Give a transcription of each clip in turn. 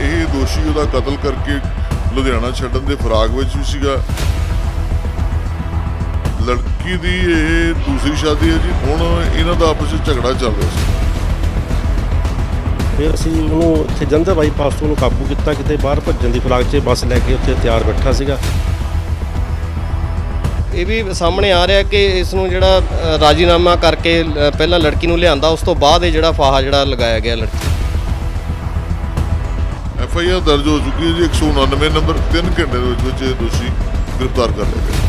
ਇਹ ਦੋਸ਼ੀ ਉਹਦਾ ਕਤਲ ਕਰਕੇ ਲੁਧਿਆਣਾ ਛੱਡਣ ਦੇ ਫਰਾਗ ਵਿੱਚ ਵੀ ਸੀਗਾ। ਲੜਕੀ ਦੀ ਇਹ ਦੂਸਰੀ ਸ਼ਾਦੀ ਹੈ ਜੀ। ਹੁਣ ਇਹਨਾਂ ਦਾ ਆਪਸ ਵਿੱਚ ਝਗੜਾ ਚੱਲ ਰਿਹਾ ਸੀ। ਫਿਰ ਅਸੀਂ ਉਹਨੂੰ ਇੱਥੇ ਜਲੰਧਰ ਬਾਈਪਾਸ ਤੋਂ ਉਹਨੂੰ ਕਾਬੂ ਕੀਤਾ। ਕਿਤੇ ਬਾਹਰ ਭੱਜਣ ਦੀ ਫਲਾਗ 'ਚ ਬੱਸ ਲੈ ਕੇ ਉੱਥੇ ਤਿਆਰ ਬੈਠਾ ਸੀਗਾ। ਇਹ ਵੀ ਸਾਹਮਣੇ ਆ ਰਿਹਾ ਕਿ ਇਸ ਨੂੰ ਜਿਹੜਾ ਰਾਜੀਨਾਮਾ ਕਰਕੇ ਪਹਿਲਾਂ ਲੜਕੀ ਨੂੰ ਲਿਆਂਦਾ, ਉਸ ਤੋਂ ਬਾਅਦ ਇਹ ਜਿਹੜਾ ਫਾਹਾ ਜਿਹੜਾ ਲਗਾਇਆ ਗਿਆ ਲੜਕੀ। FIR ਦਰਜ ਹੋ ਚੁੱਕੀ ਹੈ ਜੀ 199 ਨੰਬਰ। 3 ਘੰਟੇ ਦੇ ਵਿੱਚ ਇਹ ਦੋਸ਼ੀ ਗ੍ਰਿਫਤਾਰ ਕਰ ਲਿਆ ਗਿਆ।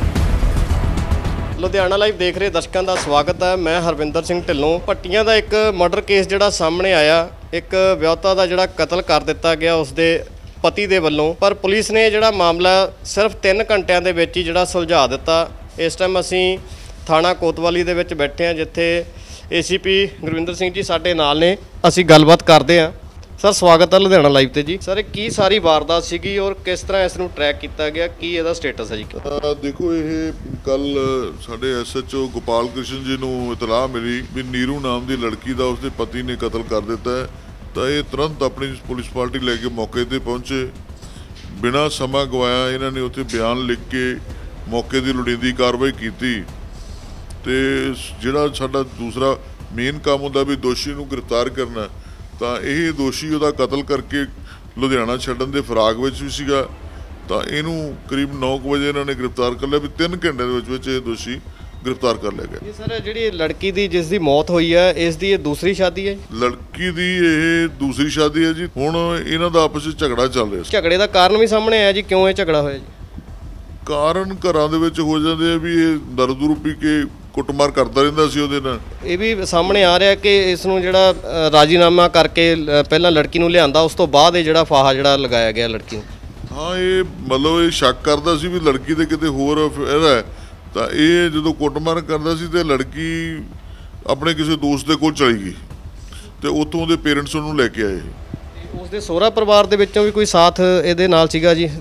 ਲੁਧਿਆਣਾ ਲਾਈਵ ਦੇਖ ਰਹੇ ਦਰਸ਼ਕਾਂ ਦਾ ਸਵਾਗਤ ਹੈ। ਮੈਂ ਹਰਵਿੰਦਰ ਸਿੰਘ ਢਿੱਲੋਂ। ਭੱਟੀਆਂ ਦਾ ਇੱਕ ਮਰਡਰ ਕੇਸ ਜਿਹੜਾ ਸਾਹਮਣੇ ਆਇਆ, ਇੱਕ ਵਿਆਹੁਤਾ ਦਾ ਜਿਹੜਾ ਕਤਲ ਕਰ ਦਿੱਤਾ ਗਿਆ ਉਸਦੇ ਪਤੀ ਦੇ ਵੱਲੋਂ, ਪਰ ਪੁਲਿਸ ਨੇ ਜਿਹੜਾ ਮਾਮਲਾ ਸਿਰਫ 3 ਘੰਟਿਆਂ ਦੇ ਵਿੱਚ ਹੀ ਜਿਹੜਾ ਸੁਲਝਾ ਦਿੱਤਾ। ਇਸ ਟਾਈਮ ਅਸੀਂ ਥਾਣਾ ਕੋਤਵਾਲੀ ਦੇ ਵਿੱਚ ਬੈਠੇ ਹਾਂ, ਜਿੱਥੇ ACP ਗੁਰਵਿੰਦਰ ਸਿੰਘ ਜੀ ਸਾਡੇ ਨਾਲ ਨੇ। ਅਸੀਂ ਗੱਲਬਾਤ ਕਰਦੇ ਹਾਂ। ਸਰ, ਸਵਾਗਤ ਹੈ ਲੁਧਿਆਣਾ ਲਾਈਵ ਤੇ ਜੀ। ਸਰ, ਕੀ ਸਾਰੀ ਵਾਰਦਾਤ ਸੀਗੀ ਔਰ ਕਿਸ ਤਰ੍ਹਾਂ ਇਸ ਨੂੰ ਟਰੈਕ ਕੀਤਾ ਗਿਆ, ਕੀ ਇਹਦਾ ਸਟੇਟਸ ਹੈ ਜੀ? ਦੇਖੋ, ਇਹ ਕੱਲ ਸਾਡੇ SHO ਗੋਪਾਲ ਕ੍ਰਿਸ਼ਨ ਜੀ ਨੂੰ ਇਤਲਾਹ ਮਿਲੀ ਵੀ ਨੀਰੂ ਨਾਮ ਦੀ ਲੜਕੀ ਦਾ ਉਸਦੇ ਪਤੀ ਨੇ ਕਤਲ ਕਰ ਦਿੱਤਾ ਹੈ। ਤਾਂ ਇਹ ਤੁਰੰਤ ਆਪਣੀ ਪੁਲਿਸ ਪਾਰਟੀ ਲੈ ਕੇ ਮੌਕੇ ਤੇ ਪਹੁੰਚੇ। ਬਿਨਾਂ ਸਮਾਂ ਗਵਾਇਆ ਇਹਨਾਂ ਨੇ ਉੱਥੇ ਬਿਆਨ ਲਿਖ ਕੇ ਮੌਕੇ ਦੀ ਲੋੜੀਂਦੀ ਕਾਰਵਾਈ ਕੀਤੀ। ਤੇ ਜਿਹੜਾ ਸਾਡਾ ਦੂਸਰਾ ਮੇਨ ਕੰਮ ਹੁੰਦਾ ਵੀ ਦੋਸ਼ੀ ਨੂੰ ਗ੍ਰਿਫਤਾਰ ਕਰਨਾ, ਤਾਂ ਇਹ ਦੋਸ਼ੀ ਉਹਦਾ ਕਤਲ ਕਰਕੇ ਲੁਧਿਆਣਾ ਛੱਡਣ ਦੇ ਫਰਾਗ ਵਿੱਚ ਵੀ ਸੀਗਾ। ਤਾਂ ਇਹਨੂੰ ਕਰੀਬ 9 ਵਜੇ ਇਹਨਾਂ ਨੇ ਗ੍ਰਿਫਤਾਰ ਕਰ ਲਿਆ। ਵੀ 3 ਘੰਟੇ ਦੇ ਵਿੱਚ ਇਹ ਦੋਸ਼ੀ ਗ੍ਰਿਫਤਾਰ ਕਰ ਲਿਆ ਗਿਆ। ਸਰ, ਜਿਹੜੀ ਲੜਕੀ ਦੀ ਜਿਸ ਦੀ ਮੌਤ ਹੋਈ ਹੈ, ਇਸ ਦੀ ਇਹ ਦੂਸਰੀ ਸ਼ਾਦੀ ਹੈ? ਲੜਕੀ ਦੀ ਇਹ ਦੂਸਰੀ ਸ਼ਾਦੀ ਹੈ ਜੀ। ਹੁਣ ਇਹਨਾਂ ਦਾ ਆਪਸ ਵਿੱਚ ਝਗੜਾ ਚੱਲ ਰਿਹਾ ਸੀ। ਝਗੜੇ ਦਾ ਕਾਰਨ ਵੀ ਸਾਹਮਣੇ ਆਇਆ ਜੀ, ਕਿਉਂ ਇਹ ਝਗੜਾ ਹੋਇਆ ਜੀ? ਕਾਰਨ ਘਰਾਂ ਦੇ ਵਿੱਚ ਹੋ ਜਾਂਦੇ ਆ ਵੀ ਇਹ ਦਰਦੂ ਪੀ ਕੇ ਕੁੱਟਮਾਰ ਕਰਦਾ ਰਹਿੰਦਾ ਸੀ ਉਹਦੇ ਨਾਲ। ਇਹ ਵੀ ਸਾਹਮਣੇ ਆ ਰਿਹਾ ਕਿ ਇਸ ਨੂੰ ਜਿਹੜਾ ਰਾਜੀਨਾਮਾ ਕਰਕੇ ਪਹਿਲਾਂ ਲੜਕੀ ਨੂੰ ਲਿਆਂਦਾ, ਉਸ ਤੋਂ ਬਾਅਦ ਇਹ ਜਿਹੜਾ ਫਾਹਾ ਜਿਹੜਾ ਲਗਾਇਆ ਗਿਆ ਲੜਕੀ ਨੂੰ। ਹਾਂ, ਇਹ ਮਤਲਬ ਇਹ ਸ਼ੱਕ ਕਰਦਾ ਸੀ ਵੀ ਲੜਕੀ ਦੇ ਕਿਤੇ ਹੋਰ ਇਹਦਾ। ਤਾਂ ਇਹ ਜਦੋਂ ਕੁੱਟਮਾਰ ਕਰਦਾ ਸੀ ਤੇ ਲੜਕੀ ਆਪਣੇ ਕਿਸੇ ਦੋਸਤ ਦੇ ਕੋਲ ਚਲੀ ਗਈ ਤੇ ਉੱਥੋਂ ਉਹਦੇ ਪੇਰੈਂਟਸ ਉਹਨੂੰ ਲੈ ਕੇ ਆਏ। ਉਸਦੇ ਸਹੁਰਾ ਪਰਿਵਾਰ ਦੇ ਵਿੱਚੋਂ ਵੀ ਕੋਈ ਸਾਥ ਇਹਦੇ ਨਾਲ ਸੀਗਾ ਜੀ?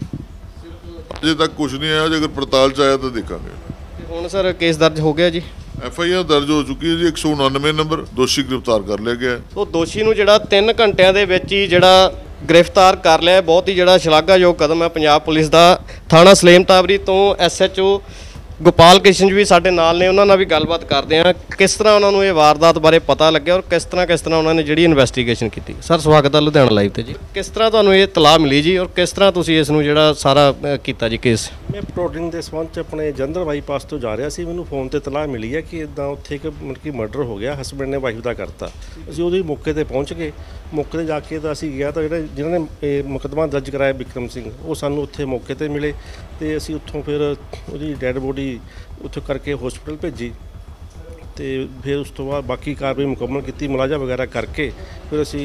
ਅਜੇ ਤੱਕ ਕੁਝ ਨਹੀਂ ਆਇਆ। ਜੇ ਅਗਰ ਪੜਤਾਲ 'ਚ ਆਇਆ ਤਾਂ ਦੇਖਾਂਗੇ। ਹੁਣ ਸਰ ਕੇਸ ਦਰਜ ਹੋ ਗਿਆ ਜੀ? FIR ਦਰਜ ਹੋ ਚੁੱਕੀ ਹੈ ਜੀ 199 ਨੰਬਰ। ਦੋਸ਼ੀ ਗ੍ਰਿਫਤਾਰ ਕਰ ਲਿਆ ਗਿਆ। ਉਹ ਦੋਸ਼ੀ ਨੂੰ ਜਿਹੜਾ 3 ਘੰਟਿਆਂ ਦੇ ਵਿੱਚ ਹੀ ਜਿਹੜਾ ਗ੍ਰਿਫਤਾਰ ਕਰ ਲਿਆ, ਬਹੁਤ ਹੀ ਜਿਹੜਾ ਸ਼ਲਾਘਾਯੋਗ ਕਦਮ ਹੈ ਪੰਜਾਬ ਪੁਲਿਸ ਦਾ। ਥਾਣਾ ਸਲੇਮ ਟਾਵਰੀ ਤੋਂ SHO ਗੋਪਾਲ ਕ੍ਰਿਸ਼ਨ ਜੀ ਵੀ ਸਾਡੇ ਨਾਲ ਨੇ। ਉਹਨਾਂ ਨਾਲ ਵੀ ਗੱਲਬਾਤ ਕਰਦੇ ਹਾਂ, ਕਿਸ ਤਰ੍ਹਾਂ ਉਹਨਾਂ ਨੂੰ ਇਹ ਵਾਰਦਾਤ ਬਾਰੇ ਪਤਾ ਲੱਗਿਆ ਔਰ ਕਿਸ ਤਰ੍ਹਾਂ ਉਹਨਾਂ ਨੇ ਜਿਹੜੀ ਇਨਵੈਸਟੀਗੇਸ਼ਨ ਕੀਤੀ। ਸਰ, ਸਵਾਗਤ ਹੈ ਲੁਧਿਆਣਾ ਲਾਈਵ ਤੇ ਜੀ। ਕਿਸ ਤਰ੍ਹਾਂ ਤੁਹਾਨੂੰ ਇਹ ਇਤਲਾਹ ਮਿਲੀ ਜੀ ਔਰ ਕਿਸ ਤਰ੍ਹਾਂ ਤੁਸੀਂ ਇਸ ਨੂੰ ਜਿਹੜਾ ਸਾਰਾ ਕੀਤਾ ਜੀ ਕੇਸ? ਮੈਂ ਪੈਟਰੋਲਿੰਗ ਦੇ ਸੰਬੰਧ 'ਚ ਆਪਣੇ ਜਲੰਧਰ ਬਾਈਪਾਸ ਤੋਂ ਜਾ ਰਿਹਾ ਸੀ। ਮੈਨੂੰ ਫੋਨ ਤੇ ਇਤਲਾਹ ਮਿਲੀ ਹੈ ਕਿ ਇੱਦਾਂ ਉੱਥੇ ਇੱਕ ਮਤਲਬ ਕਿ ਮਰਡਰ ਹੋ ਗਿਆ, ਹਸਬੈਂਡ ਨੇ ਵਾਈਫ ਦਾ ਕਰਤਾ। ਅਸੀਂ ਉਹਦੀ ਮੌਕੇ 'ਤੇ ਪਹੁੰਚ ਗਏ। ਮੌਕੇ 'ਤੇ ਜਾ ਕੇ ਤਾਂ ਅਸੀਂ ਗਿਆ ਤਾਂ ਜਿਹਨਾਂ ਨੇ ਇਹ ਮੁਕੱਦਮਾ ਦਰਜ ਕਰਾਇਆ ਵਿਕਰਮ ਸਿੰਘ, ਉਹ ਸਾਨੂੰ ਉੱਥੇ ਮੌਕੇ 'ਤੇ ਮਿਲੇ ਤੇ ਅਸੀਂ ਉੱਥੋਂ ਫਿਰ ਉਹਦੀ ਡੈੱਡ ਬੋਡੀ ਉੱਥੋਂ ਕਰਕੇ ਹਸਪੀਟਲ ਭੇਜੀ ਤੇ ਫਿਰ ਉਸ ਤੋਂ ਬਾਅਦ ਬਾਕੀ ਕਾਰਵਾਈ ਮੁਕੰਮਲ ਕੀਤੀ, ਮੁਲਾਜ਼ਾ ਵਗੈਰਾ ਕਰਕੇ ਫਿਰ ਅਸੀਂ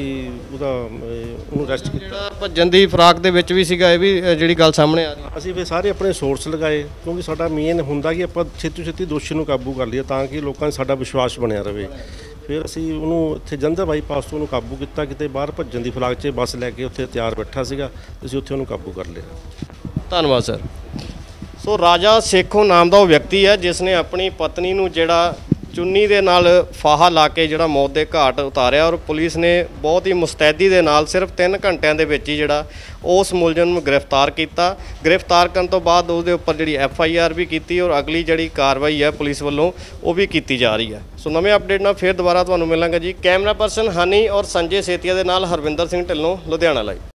ਉਹਨੂੰ ਅਰੈਸਟ ਕੀਤਾ। ਭੱਜਣ ਦੀ ਫਰਾਕ ਦੇ ਵਿੱਚ ਵੀ ਸੀਗਾ, ਇਹ ਵੀ ਜਿਹੜੀ ਗੱਲ ਸਾਹਮਣੇ ਆ ਰਹੀ। ਅਸੀਂ ਫਿਰ ਸਾਰੇ ਆਪਣੇ ਸੋਰਸ ਲਗਾਏ, ਕਿਉਂਕਿ ਸਾਡਾ ਮੇਨ ਹੁੰਦਾ ਕਿ ਆਪਾਂ ਛੇਤੀ ਦੋਸ਼ੀ ਨੂੰ ਕਾਬੂ ਕਰ ਲਈਏ ਤਾਂ ਕਿ ਲੋਕਾਂ 'ਚ ਸਾਡਾ ਵਿਸ਼ਵਾਸ ਬਣਿਆ ਰਹੇ। ਫਿਰ ਅਸੀਂ ਉਹਨੂੰ ਇੱਥੇ ਜਲੰਧਰ ਬਾਈਪਾਸ ਤੋਂ ਉਹਨੂੰ ਕਾਬੂ ਕੀਤਾ। ਕਿਤੇ ਬਾਹਰ ਭੱਜਣ ਦੀ ਫਲਾਗ 'ਚ ਬੱਸ ਲੈ ਕੇ ਉੱਥੇ ਤਿਆਰ ਬੈਠਾ ਸੀਗਾ, ਅਸੀਂ ਉੱਥੇ ਉਹਨੂੰ ਕਾਬੂ ਕਰ ਲਿਆ। ਧੰਨਵਾਦ ਸਰ। ਸੋ ਰਾਜਾ ਸੇਖੋਂ ਨਾਮ ਦਾ ਉਹ ਵਿਅਕਤੀ ਹੈ ਜਿਸ ਨੇ ਆਪਣੀ ਪਤਨੀ ਨੂੰ ਜਿਹੜਾ ਚੁੰਨੀ ਦੇ ਨਾਲ ਫਾਹਾ ਲਾ ਕੇ ਜਿਹੜਾ ਮੌਤ ਦੇ ਘਾਟ ਉਤਾਰਿਆ, ਔਰ ਪੁਲਿਸ ਨੇ ਬਹੁਤ ਹੀ ਮੁਸਤੈਦੀ ਦੇ ਨਾਲ ਸਿਰਫ 3 ਘੰਟਿਆਂ ਦੇ ਵਿੱਚ ਹੀ ਜਿਹੜਾ ਉਸ ਮੁਲਜ਼ਮ ਨੂੰ ਗ੍ਰਿਫਤਾਰ ਕੀਤਾ। ਗ੍ਰਿਫਤਾਰ ਕਰਨ ਤੋਂ ਬਾਅਦ ਉਹਦੇ ਉੱਪਰ ਜਿਹੜੀ FIR ਵੀ ਕੀਤੀ ਔਰ ਅਗਲੀ ਜਿਹੜੀ ਕਾਰਵਾਈ ਹੈ ਪੁਲਿਸ ਵੱਲੋਂ ਉਹ ਵੀ ਕੀਤੀ ਜਾ ਰਹੀ ਹੈ। ਸੋ ਨਵੇਂ ਅਪਡੇਟ ਨਾਲ ਫਿਰ ਦੁਬਾਰਾ ਤੁਹਾਨੂੰ ਮਿਲਾਂਗਾ ਜੀ। ਕੈਮਰਾ ਪਰਸਨ ਹਨੀ ਔਰ ਸੰਜੇ ਸੇਤੀਆ ਦੇ ਨਾਲ ਹਰਵਿੰਦਰ ਸਿੰਘ ਢਿੱਲੋਂ, ਲੁਧਿਆਣਾ ਲਾਈਵ।